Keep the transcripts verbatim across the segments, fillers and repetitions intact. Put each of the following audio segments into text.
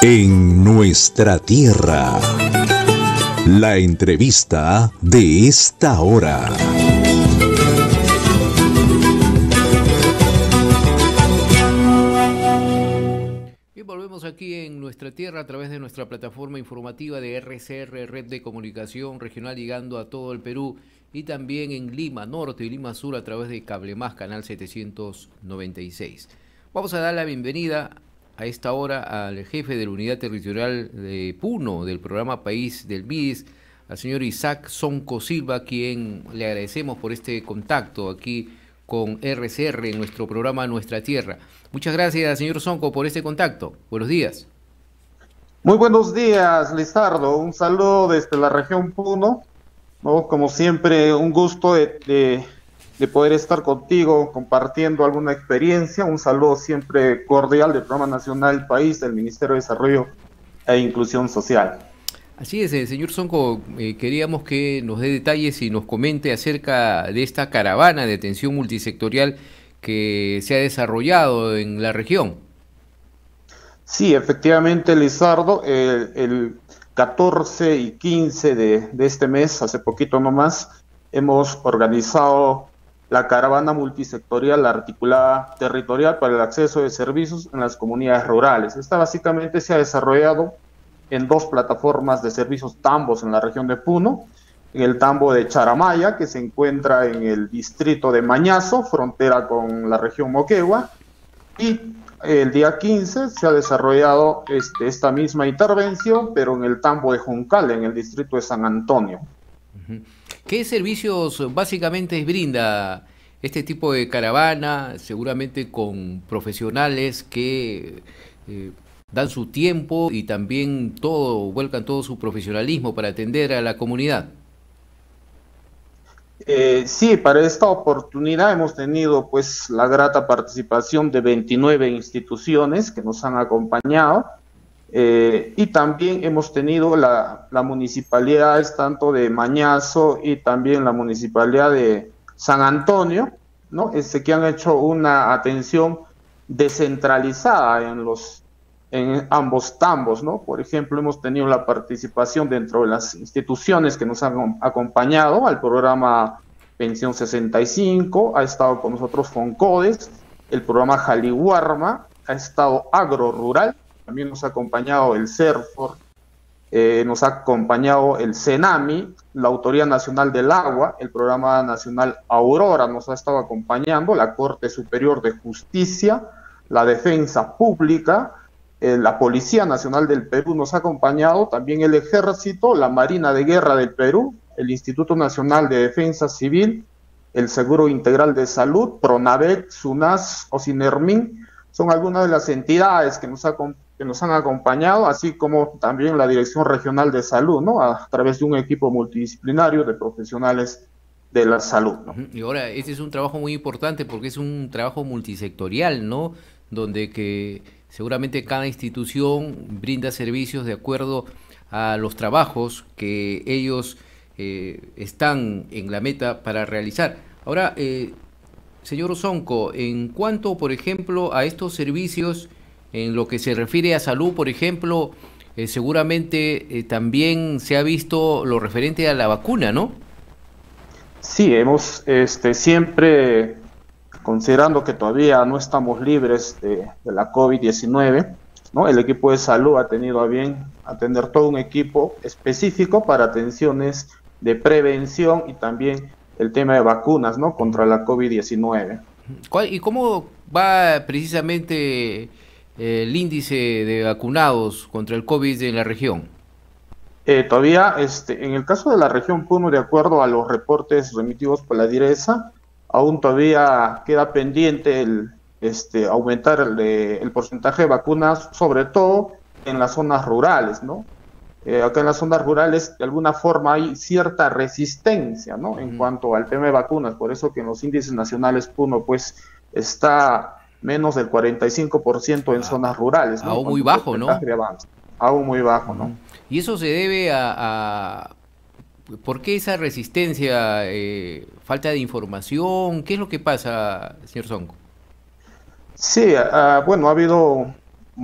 En nuestra tierra. La entrevista de esta hora. Bien, volvemos aquí en nuestra tierra a través de nuestra plataforma informativa de R C R, Red de Comunicación Regional, llegando a todo el Perú, y también en Lima Norte y Lima Sur a través de Cable Más, canal setecientos noventa y seis. Vamos a dar la bienvenida a esta hora al jefe de la Unidad Territorial de Puno del programa País del M I D E S, al señor Isaac Sonco Silva, quien le agradecemos por este contacto aquí con R C R en nuestro programa Nuestra Tierra. Muchas gracias, señor Sonco, por este contacto. Buenos días. Muy buenos días, Lizardo. Un saludo desde la región Puno, ¿no? Como siempre, un gusto de, de, de poder estar contigo compartiendo alguna experiencia. Un saludo siempre cordial del Programa Nacional País del Ministerio de Desarrollo e Inclusión Social. Así es, eh, señor Sonco, eh, queríamos que nos dé detalles y nos comente acerca de esta caravana de atención multisectorial que se ha desarrollado en la región. Sí, efectivamente, Lizardo, el, el catorce y quince de, de este mes, hace poquito nomás, hemos organizado la caravana multisectorial articulada territorial para el acceso de servicios en las comunidades rurales. Esta básicamente se ha desarrollado en dos plataformas de servicios tambos en la región de Puno, en el tambo de Charamaya, que se encuentra en el distrito de Mañazo, frontera con la región Moquegua, y el día quince se ha desarrollado este, esta misma intervención, pero en el tambo de Juncal, en el distrito de San Antonio. ¿Qué servicios básicamente brinda este tipo de caravana? Seguramente con profesionales que eh, dan su tiempo y también todo, vuelcan todo su profesionalismo para atender a la comunidad. Eh, sí, para esta oportunidad hemos tenido pues la grata participación de veintinueve instituciones que nos han acompañado, eh, y también hemos tenido la, la municipalidades tanto de Mañazo y también la municipalidad de San Antonio, ¿no? Este, que han hecho una atención descentralizada en los en ambos tambos, ¿no? Por ejemplo, hemos tenido la participación dentro de las instituciones que nos han acompañado al programa Pensión sesenta y cinco, ha estado con nosotros Foncodes, el programa Jaliwarma, ha estado Agro Rural, también nos ha acompañado el CERFOR, eh, nos ha acompañado el CENAMI, la Autoridad Nacional del Agua, el programa nacional Aurora nos ha estado acompañando, la Corte Superior de Justicia, la Defensa Pública, la Policía Nacional del Perú nos ha acompañado, también el Ejército, la Marina de Guerra del Perú, el Instituto Nacional de Defensa Civil, el Seguro Integral de Salud, PRONAVEC, SUNAS, OSINERMIN, son algunas de las entidades que nos, ha, que nos han acompañado, así como también la Dirección Regional de Salud, ¿no? A través de un equipo multidisciplinario de profesionales de la salud, ¿no? Y ahora, este es un trabajo muy importante porque es un trabajo multisectorial, ¿no? Donde que seguramente cada institución brinda servicios de acuerdo a los trabajos que ellos eh, están en la meta para realizar. Ahora, eh, señor Sonco, en cuanto, por ejemplo, a estos servicios, en lo que se refiere a salud, por ejemplo, eh, seguramente eh, también se ha visto lo referente a la vacuna, ¿no? Sí, hemos este, siempre... considerando que todavía no estamos libres de, de la COVID diecinueve, ¿no? El equipo de salud ha tenido a bien atender todo un equipo específico para atenciones de prevención y también el tema de vacunas, ¿no? Contra la COVID diecinueve. ¿Y cómo va precisamente el índice de vacunados contra el COVID en la región? Eh, todavía, este, en el caso de la región Puno, de acuerdo a los reportes remitidos por la DIRESA, aún todavía queda pendiente el este, aumentar el, el porcentaje de vacunas, sobre todo en las zonas rurales, ¿no? Eh, acá en las zonas rurales, de alguna forma, hay cierta resistencia, ¿no? En uh-huh. cuanto al tema de vacunas, por eso que en los índices nacionales Puno, pues, está menos del cuarenta y cinco por ciento en ah, zonas rurales, ¿no? Aún muy bajo, ¿no? Aún muy bajo, ¿no? Uh-huh. Y eso se debe a... a... ¿Por qué esa resistencia? Eh, ¿Falta de información? ¿Qué es lo que pasa, señor Sonco? Sí, uh, bueno, ha habido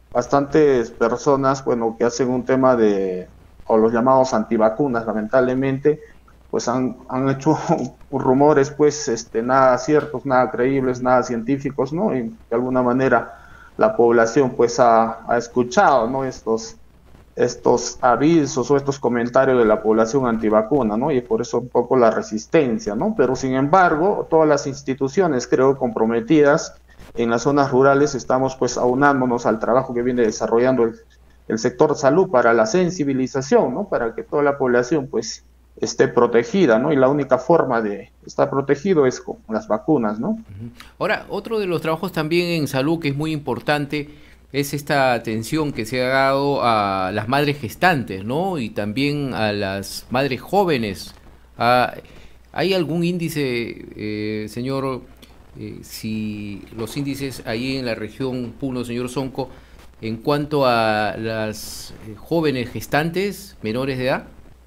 bastantes personas, bueno, que hacen un tema de, o los llamados antivacunas, lamentablemente, pues han, han hecho rumores, pues, este, nada ciertos, nada creíbles, nada científicos, ¿no? Y de alguna manera la población, pues, ha, ha escuchado, ¿no? Estos estos avisos o estos comentarios de la población antivacuna, ¿no? Y por eso un poco la resistencia, ¿no? Pero sin embargo, todas las instituciones, creo, comprometidas en las zonas rurales, estamos pues aunándonos al trabajo que viene desarrollando el, el sector salud para la sensibilización, ¿no? Para que toda la población pues esté protegida, ¿no? Y la única forma de estar protegido es con las vacunas, ¿no? Ahora, otro de los trabajos también en salud que es muy importante es esta atención que se ha dado a las madres gestantes, ¿no? Y también a las madres jóvenes. Ah, ¿hay algún índice, eh, señor, eh, si los índices ahí en la región Puno, señor Sonco, en cuanto a las eh, jóvenes gestantes menores de edad?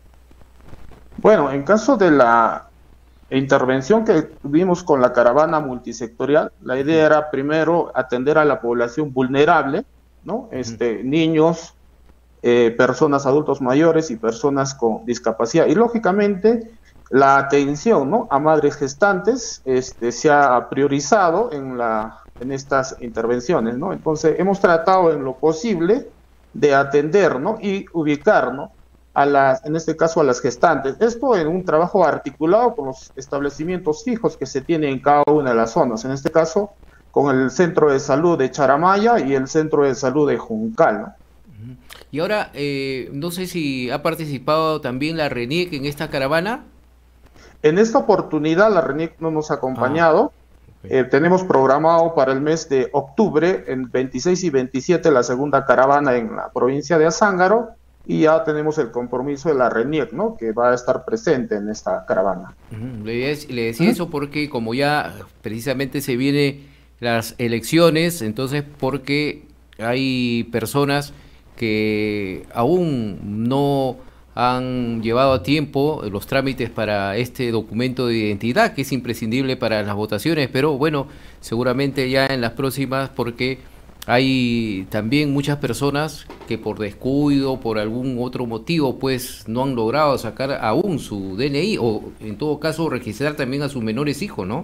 Bueno, en caso de la intervención que tuvimos con la caravana multisectorial, la idea era primero atender a la población vulnerable, ¿no? Este, niños, eh, personas adultos mayores y personas con discapacidad. Y lógicamente la atención, ¿no? a madres gestantes este, se ha priorizado en, la, en estas intervenciones, ¿no? Entonces hemos tratado en lo posible de atender, ¿no? y ubicar, ¿no? a las, en este caso a las gestantes. Esto en un trabajo articulado con los establecimientos fijos que se tienen en cada una de las zonas, en este caso con el Centro de Salud de Charamaya y el Centro de Salud de Juncal, ¿no? Y ahora, eh, no sé si ha participado también la RENIEC en esta caravana. En esta oportunidad la RENIEC no nos ha acompañado. Ah, okay. eh, tenemos programado para el mes de octubre, en veintiséis y veintisiete, la segunda caravana en la provincia de Azángaro. Y ya tenemos el compromiso de la RENIEC, ¿no? Que va a estar presente en esta caravana. Uh-huh. Le, le decía uh-huh. eso porque como ya precisamente se vienen las elecciones, entonces porque hay personas que aún no han llevado a tiempo los trámites para este documento de identidad, que es imprescindible para las votaciones, pero bueno, seguramente ya en las próximas, porque hay también muchas personas que por descuido, por algún otro motivo, pues no han logrado sacar aún su D N I o en todo caso registrar también a sus menores hijos, ¿no?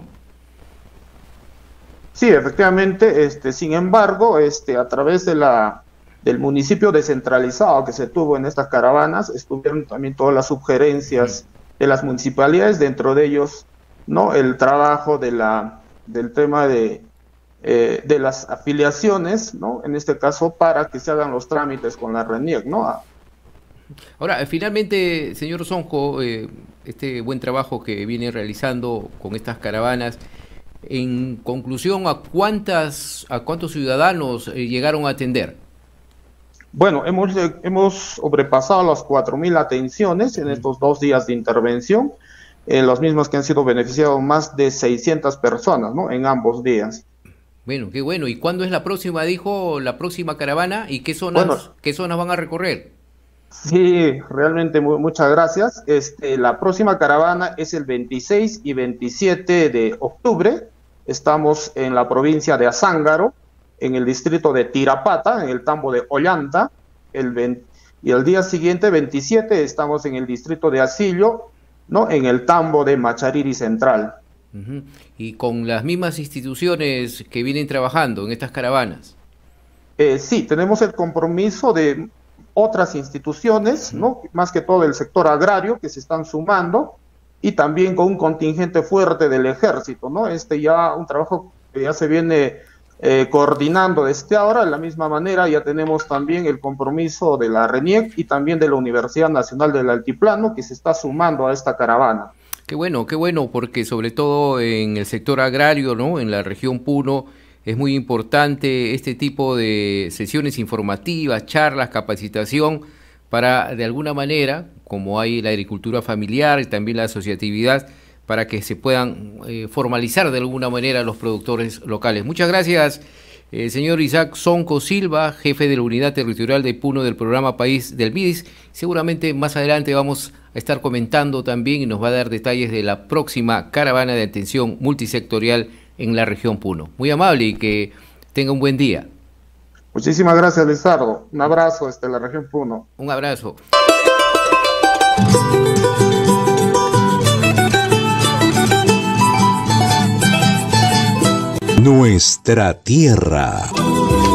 Sí, efectivamente, este, sin embargo, este, a través de la, del municipio descentralizado que se tuvo en estas caravanas, estuvieron también todas las sugerencias de las municipalidades, dentro de ellos, ¿no? El trabajo de la, del tema de Eh, de las afiliaciones, ¿no? En este caso, para que se hagan los trámites con la RENIEC, ¿no? Ahora, finalmente, señor Sonco, eh, este buen trabajo que viene realizando con estas caravanas, en conclusión, ¿a cuántas, a cuántos ciudadanos eh, llegaron a atender? Bueno, hemos, hemos sobrepasado las cuatro mil atenciones en estos dos días de intervención, eh, los mismos que han sido beneficiados más de seiscientas personas, ¿no? En ambos días. Bueno, qué bueno. ¿Y cuándo es la próxima, dijo, la próxima caravana? ¿Y qué zonas, bueno, qué zonas van a recorrer? Sí, realmente muy, muchas gracias. Este, la próxima caravana es el veintiséis y veintisiete de octubre. Estamos en la provincia de Azángaro, en el distrito de Tirapata, en el tambo de Ollanta. El veinte, y el día siguiente, veintisiete, estamos en el distrito de Asillo, ¿no? En el tambo de Machariri Central. Uh-huh. ¿Y con las mismas instituciones que vienen trabajando en estas caravanas? Eh, sí, tenemos el compromiso de otras instituciones, uh-huh. ¿no? Más que todo el sector agrario, que se están sumando, y también con un contingente fuerte del ejército, ¿no? Este ya un trabajo que ya se viene eh, coordinando desde ahora. De la misma manera ya tenemos también el compromiso de la RENIEC y también de la Universidad Nacional del Altiplano, que se está sumando a esta caravana. Qué bueno, qué bueno, porque sobre todo en el sector agrario, ¿no? En la región Puno, es muy importante este tipo de sesiones informativas, charlas, capacitación, para de alguna manera, como hay la agricultura familiar y también la asociatividad, para que se puedan eh, formalizar de alguna manera los productores locales. Muchas gracias, eh, señor Isaac Sonco Silva, jefe de la Unidad Territorial de Puno del programa País del BIDIS. Seguramente más adelante vamos a estar comentando también y nos va a dar detalles de la próxima caravana de atención multisectorial en la región Puno. Muy amable y que tenga un buen día. Muchísimas gracias, Lizardo. Un abrazo desde la región Puno. Un abrazo. Nuestra tierra.